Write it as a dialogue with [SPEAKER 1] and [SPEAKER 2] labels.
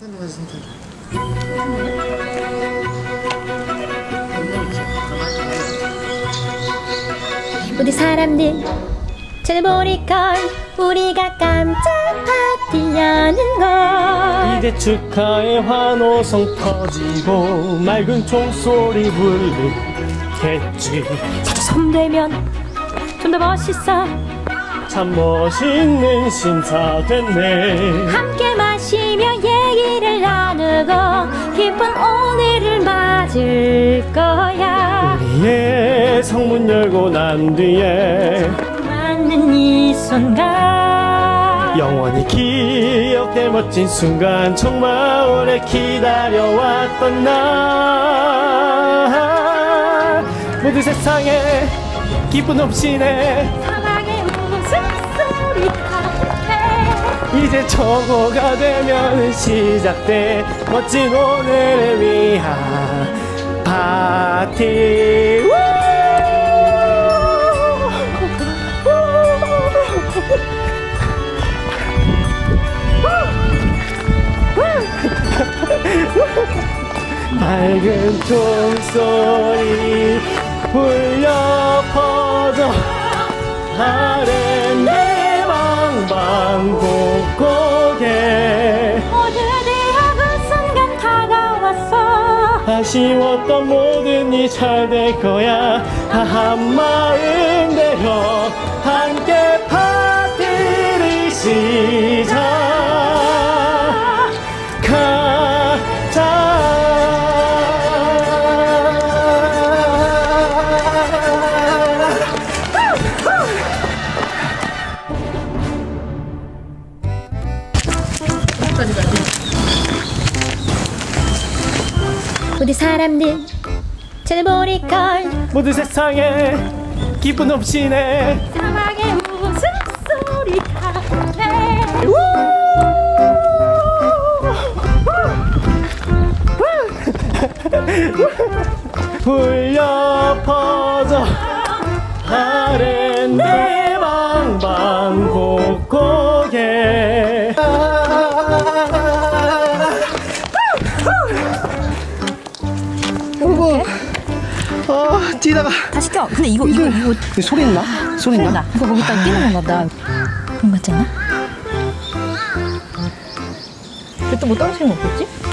[SPEAKER 1] 우리 사람들 찾아보니까 우리가 깜짝 파티하는 걸.
[SPEAKER 2] 이제 축하의 환호성 터지고 맑은 총소리 울리겠지.
[SPEAKER 1] 손대면 좀 더 멋있어.
[SPEAKER 2] 참 멋있는 신사 됐네.
[SPEAKER 1] 함께 마시며 얘기를 나누고 기쁜 오늘을 맞을 거야.
[SPEAKER 2] 우리의 성문 열고 난 뒤에
[SPEAKER 1] 맞는 이 순간
[SPEAKER 2] 영원히 기억될 멋진 순간, 정말 오래 기다려왔던 날. 모두 세상에 기쁜 없이네
[SPEAKER 1] 사랑의 웃음소리가
[SPEAKER 2] 이제 저거가 되면 시작돼 멋진 오늘을 위한 파티. 맑은 총소리 울려 퍼져 아랫내 방방 곳곳에
[SPEAKER 1] 모두들 그 순간 다가왔어.
[SPEAKER 2] 아쉬웠던 모든 일 잘 될 거야. 다 한마음대로 함께 파티를 시작하자.
[SPEAKER 1] 우리 사람들 찾아보니까
[SPEAKER 2] 모두 세상에 기쁜 없이네
[SPEAKER 1] 사랑의 웃음소리가 내
[SPEAKER 2] 울려 퍼져 아랫내 방방 곳곳에.
[SPEAKER 3] 여러분, 뛰다가
[SPEAKER 4] 다시 뛰어. 근데 이거
[SPEAKER 3] 소리 나? 소리 나?
[SPEAKER 4] 이거 거기다 뛰는 건가 봐. 그런 거 같지 않아? 또 뭐 떨어지는 거 없겠지?